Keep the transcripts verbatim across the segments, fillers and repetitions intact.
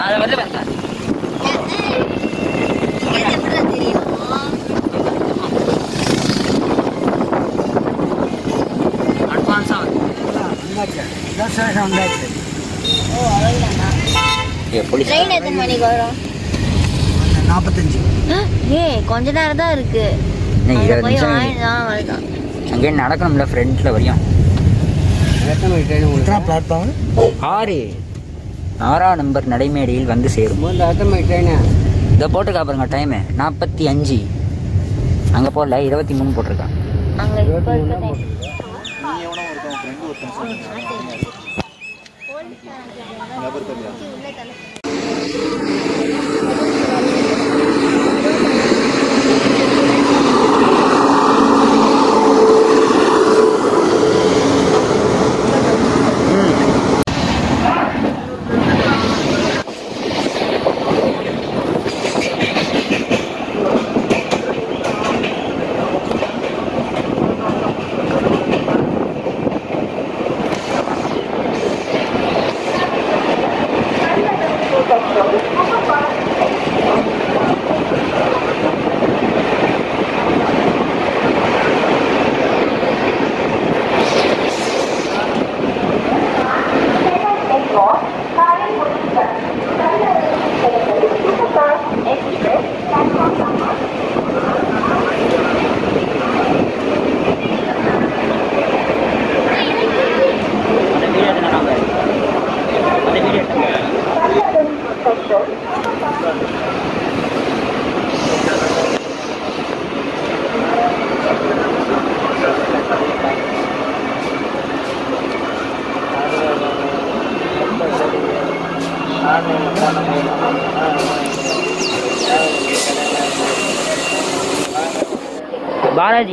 அது வந்து வந்தாரு அட்வான்ஸா வந்து ட்ரெயின் எத்தனை மணிக்கு வரும்? நாற்பத்தஞ்சு. ஏ கொஞ்ச நேரம் தான் இருக்கு. அங்கே நடக்கணும்ல ஃப்ரெண்ட்ல வரையும். பிளாட்ஃபார்ம் ஆறு ஆறாம் நம்பர் நடைமேடையில் வந்து சேரும். இதை போட்டுக்கா பாருங்க டைமு நாற்பத்தி அஞ்சு. அங்கே போடல இருபத்தி மூணு போட்டிருக்கான். Balaji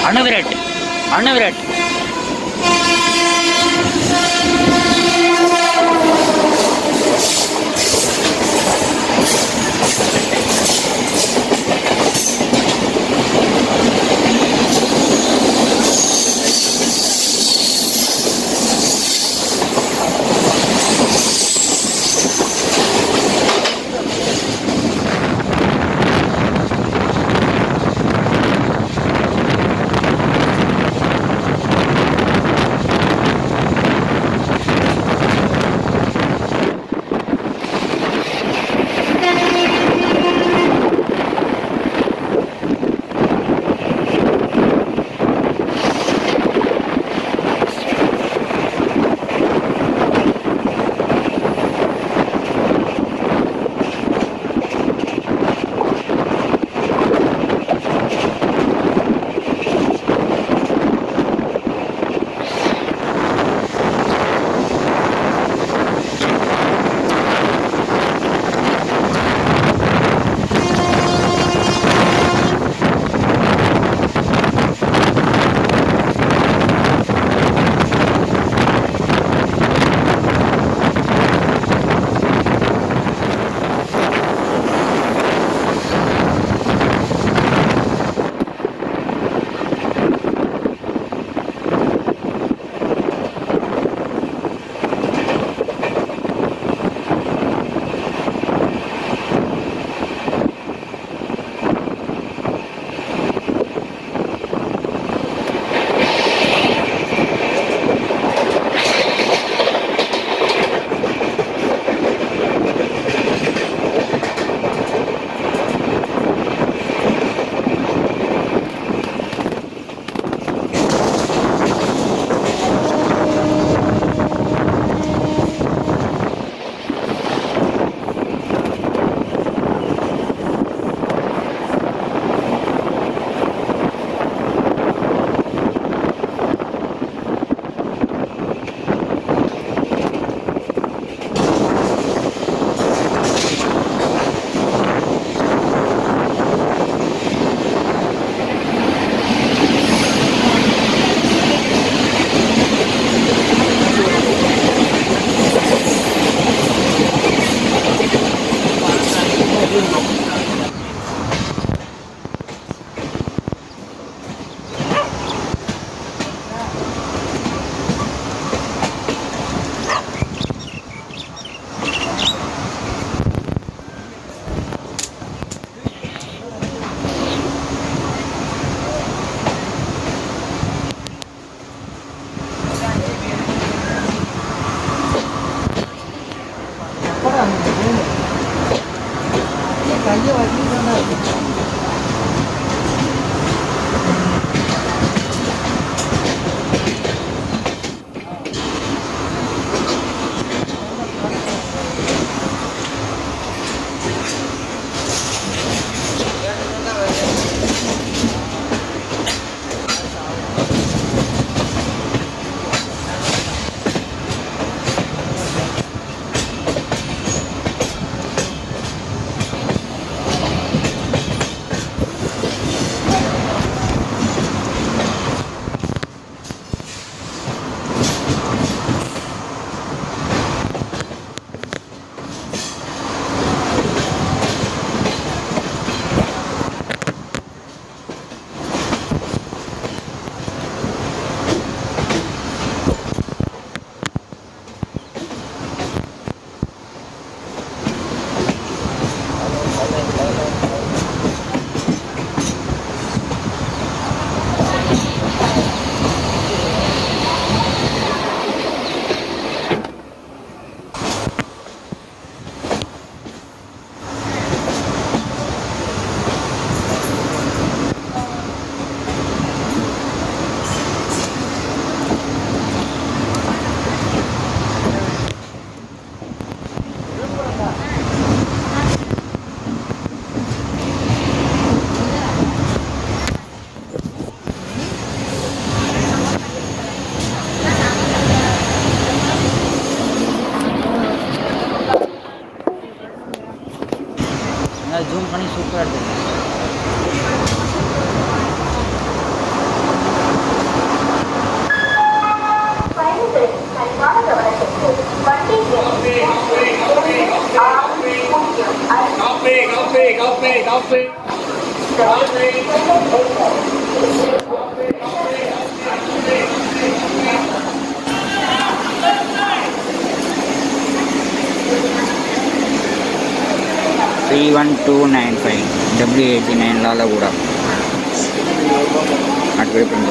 அணுவிரட் அணுவிரட் three one two nine five W eighty-nine Lalagura at Railfan.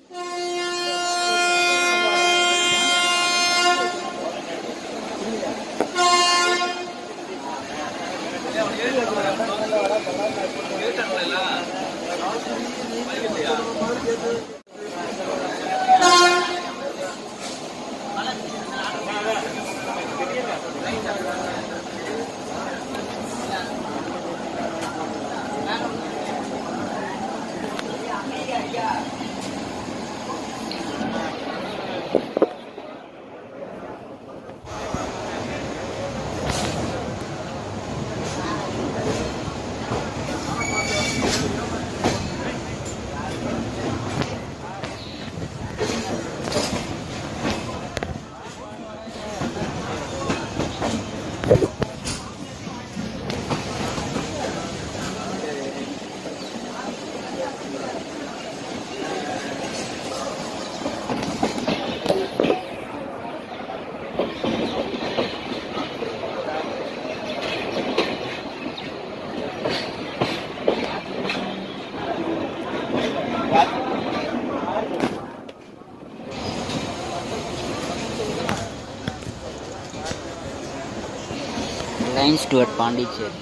Lines toward Pondicherry.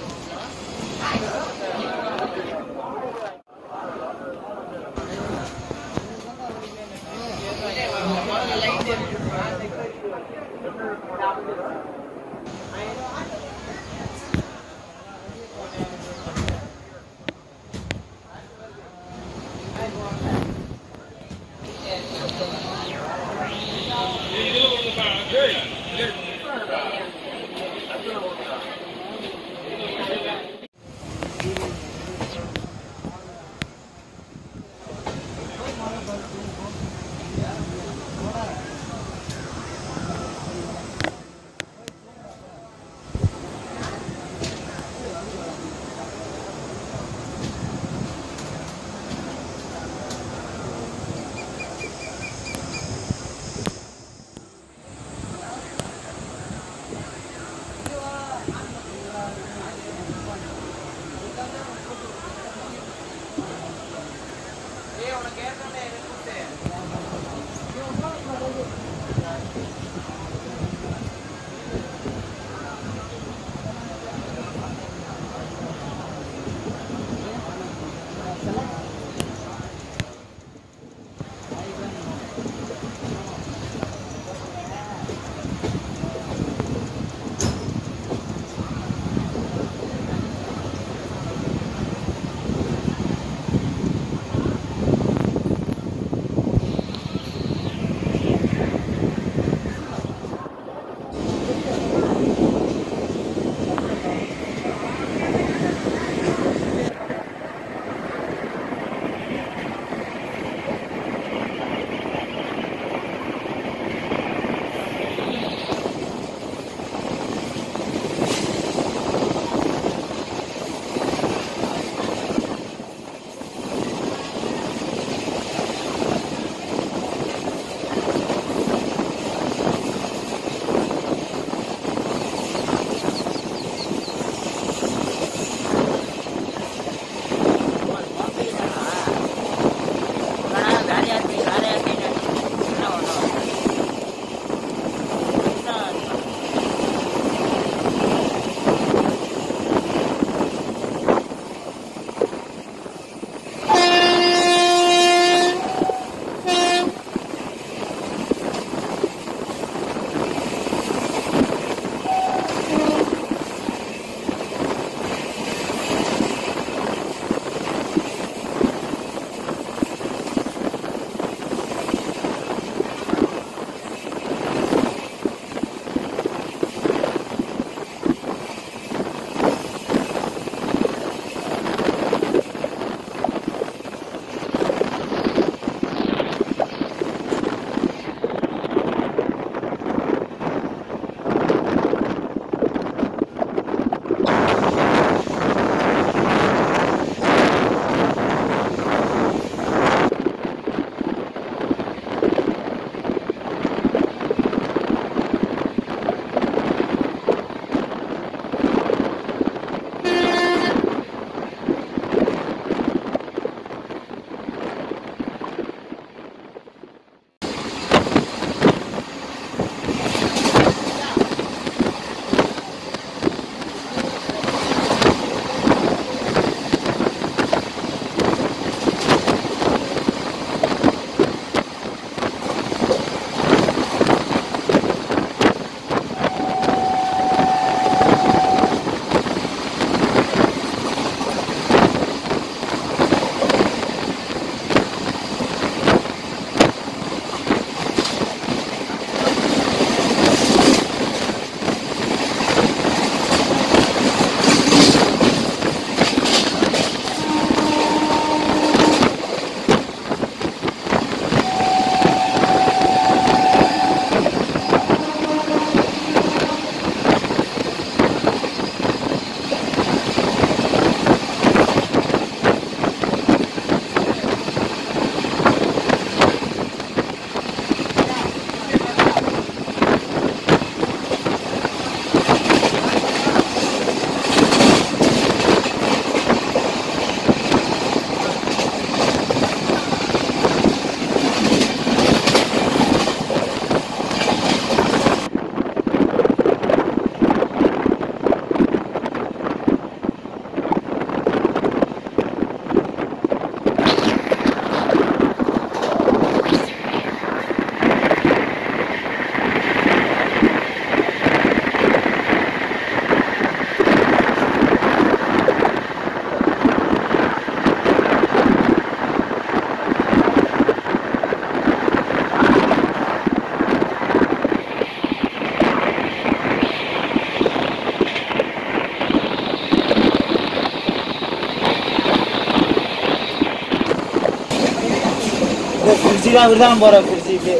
குடிச்சு தான் விருதானம் போகிறேன் குடிச்சிட்டு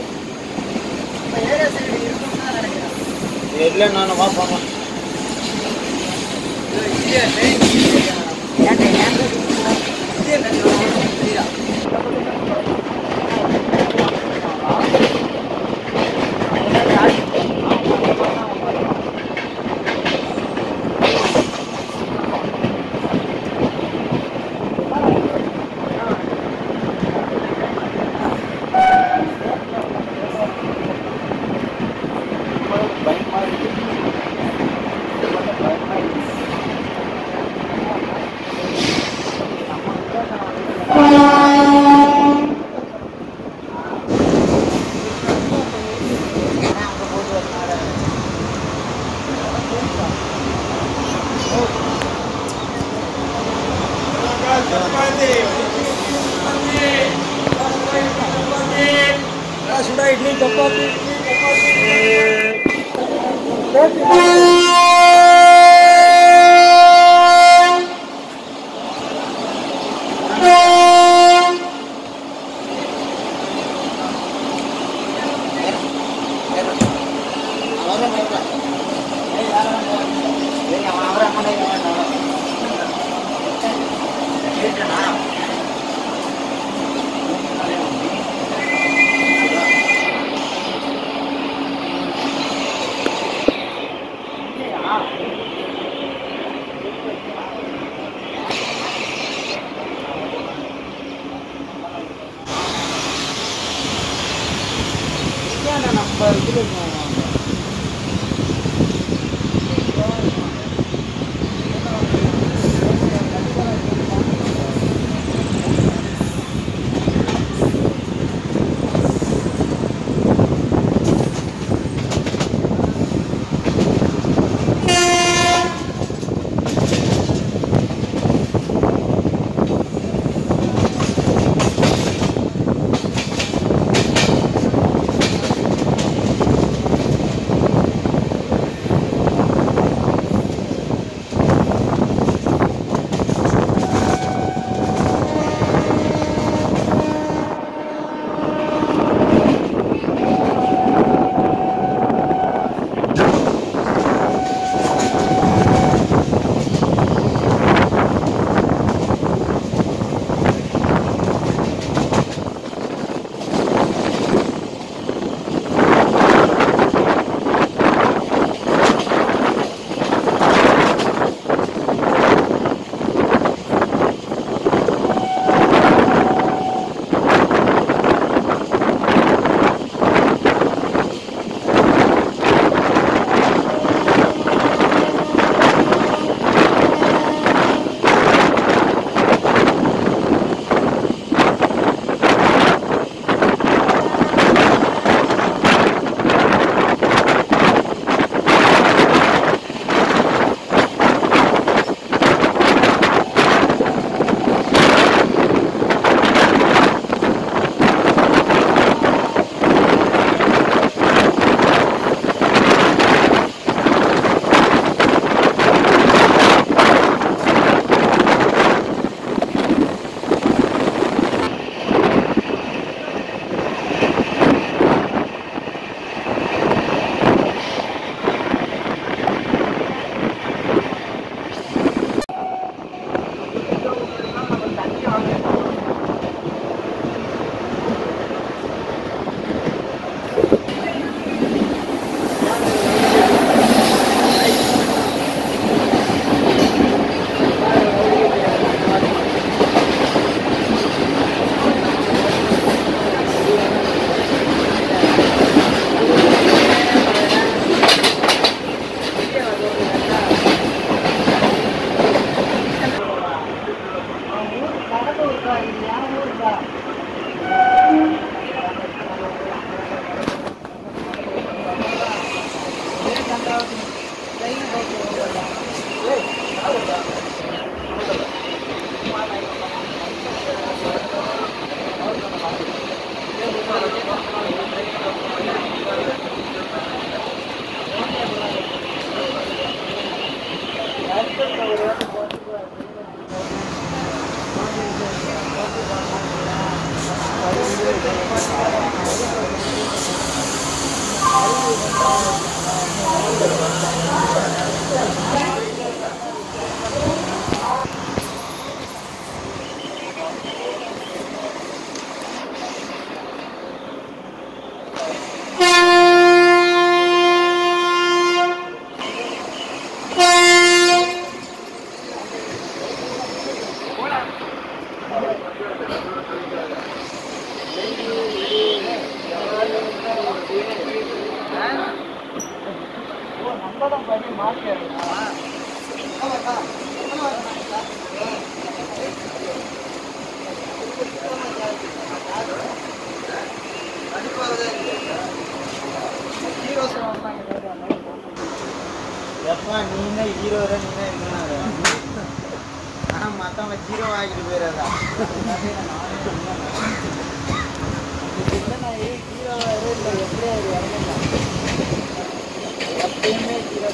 இல்லை நான் பார்ப்பாங்க சுடா இட்லி சப்பாத்தி நீனே ஹீரோ நீனே ஆனா மத்தவங்க ஜீரோ ஆகிட்டு போயிடாதா எப்பயுமே ஹீரோ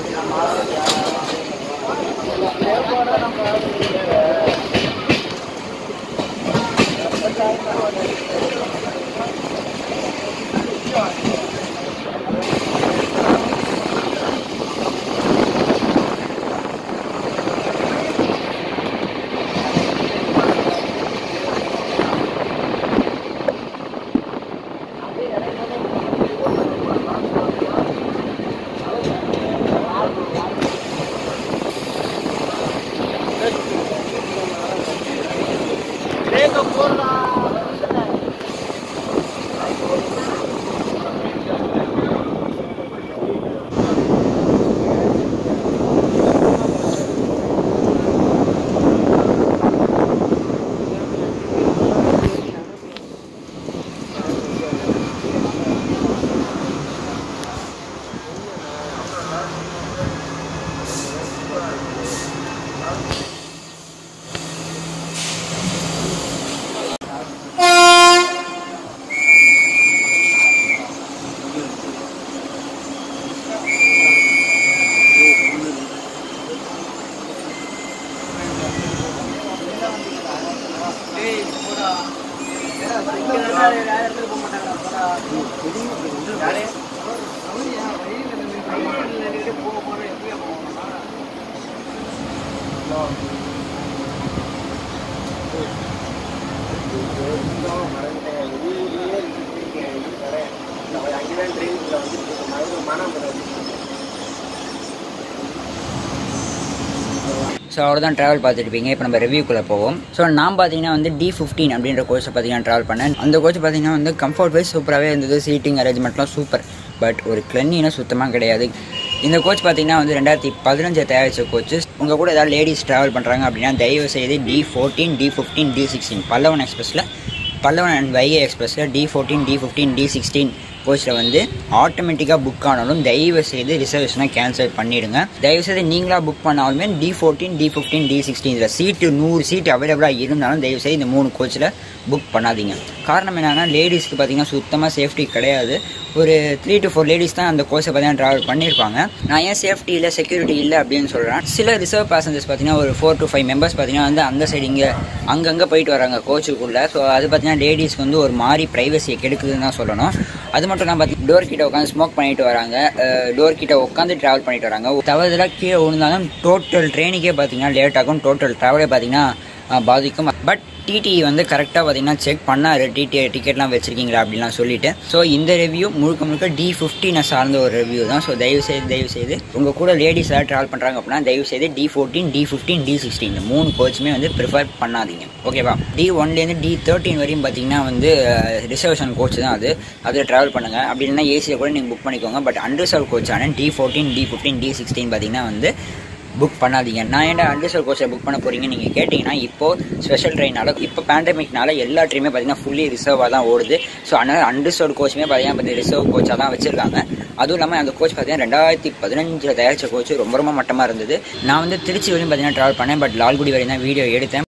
ஸோ அவ்வளோதான் ட்ராவல் பார்த்துருப்பீங்க. இப்போ நம்ம ரிவ்யூக்குள்ளே போவோம். ஸோ நான் பார்த்தீங்கன்னா வந்து டி ஃபிஃப்டீன் அப்படின்ற கோச்சை பார்த்தீங்கன்னா ட்ராவல் பண்ணேன். அந்த கோச் பார்த்தீங்கன்னா வந்து கம்ஃபர்ட் வைஸ் சூப்பராகவே இருந்தது. Seating அரேஞ்ச்மெண்ட்லாம் super. பட் ஒரு கிளென்னினஸ் சுத்தமாக கிடையாது. இந்த கோச் பார்த்தீங்கன்னா வந்து ரெண்டாயிரத்தி பதினஞ்சு தயாரித்த கோச்சு. உங்கள் கூட ஏதாவது லேடிஸ் ட்ராவல் பண்ணுறாங்க அப்படின்னா தயவு செய்து T fourteen T fifteen T sixteen Pallavan எக்ஸ்பிரஸில் பல்லவன் அண்ட் வைகை எக்ஸ்பிரஸில் T fourteen T fifteen T sixteen கோச்சில் வந்து ஆட்டோமேட்டிக்காக புக் ஆனாலும் தயவு செய்து ரிசர்வேஷனை கேன்சல் பண்ணிவிடுங்க. தயவு செய்து நீங்களாக புக் பண்ணாலுமே T fourteen T fifteen T sixteen இதில் சீட்டு நூறு சீட்டு அவைலபிளாக இருந்தாலும் தயவு செய்து இந்த மூணு கோச்சில் புக் பண்ணாதீங்க. காரணம் என்னென்னா லேடிஸ்க்கு பார்த்தீங்கன்னா சுத்தமாக சேஃப்டி கிடையாது. ஒரு த்ரீ டு ஃபோர் லேடிஸ் தான் அந்த கோச்சை பார்த்தீங்கன்னா ட்ராவல் பண்ணியிருப்பாங்க. நான் ஏன் சேஃப்டி இல்லை செக்யூரிட்டி இல்லை அப்படின்னு சொல்கிறேன். சில ரிசர்வ் பேசஞ்சர்ஸ் பார்த்தீங்கன்னா ஒரு ஃபோர் டு ஃபைவ் மெம்பர்ஸ் பார்த்தீங்கன்னா வந்து அந்த சைடு இங்கே அங்கங்கே போயிட்டு வராங்க கோச்சுக்குள்ளே. ஸோ அது பார்த்தீங்கன்னா லேடிஸ்க்கு வந்து ஒரு மாதிரி ப்ரைவசியை கெடுக்குதுன்னு தான் சொல்லணும். அது மட்டும் நான் பார்த்தீங்கன்னா டோர் கிட்ட உட்காந்து ஸ்மோக் பண்ணிட்டு வராங்க, டோர் கிட்ட உட்காந்து ட்ராவல் பண்ணிட்டு வராங்க. தவறுதலாக கீழே விழுந்தாலும் டோட்டல் ட்ரெயினுக்கே பார்த்தீங்கன்னா லேட் ஆகும், டோட்டல் ட்ராவலே பார்த்தீங்கன்னா பாதிக்கும். பட் டிடி வந்து கரெக்டாக பார்த்தீங்கன்னா செக் பண்ணாரு, டிடி டிக்கெட்லாம் வச்சுருக்கீங்களா அப்படின்லாம் சொல்லிட்டு. ஸோ இந்த ரிவ்யூ முழுக்க முழுக்க டி ஃபிஃப்டீனை சார்ந்த ஒரு ரிவ்யூ தான். ஸோ தயவு செய்து தயவு செய்து உங்கள் கூட லேடிஸ் ஏதாவது ட்ராவல் பண்ணுறாங்க அப்படின்னா தயவு செய்து T fourteen T fifteen T sixteen இந்த மூணு கோச்சுமே வந்து ப்ரிஃபர் பண்ணாதீங்க. ஓகேவா? டி ஒன்லேருந்து டி தேர்ட்டின் வரையும் பார்த்தீங்கன்னா வந்து ரிசர்வேஷன் கோச் தான் அது அதில் ட்ராவல் பண்ணுங்கள். அப்படி இல்லைன்னா ஏசியில் கூட நீங்கள் புக் பண்ணிக்கோங்க. பட் அன்ரிசர்வ் கோச்சான T fourteen T fifteen T sixteen பார்த்தீங்கன்னா வந்து புக் பண்ணாதீங்க. நான் ஏன்டா அன்ரிசர்வ் கோச்சை புக் பண்ண போகிறீங்க நீங்கள் கேட்டிங்கன்னா இப்போது ஸ்பெஷல் ட்ரெயினால் இப்போ பேண்டமிக்னால எல்லா ட்ரெயினுமே பார்த்தீங்கன்னா ஃபுல்லி ரிசர்வாக தான் ஓடுது. ஸோ அதனால் அன்ரிசர்வ் கோச்சுமே பார்த்தீங்கன்னா இப்போ ரிசர்வ் கோச்சாக தான் வச்சுருக்காங்க. அதுவும் இல்லாமல் அந்த கோச் பார்த்தீங்கன்னா ரெண்டாயிரத்தி பதினஞ்சில் தயாரித்த கோச்சு ரொம்ப ரொம்ப மட்டமாக இருந்தது. நான் வந்து திருச்சி வரையும் பார்த்தீங்கன்னா ட்ராவல் பண்ணேன். பட் லால்குடி வரையும் தான் வீடியோ எடுத்தேன்.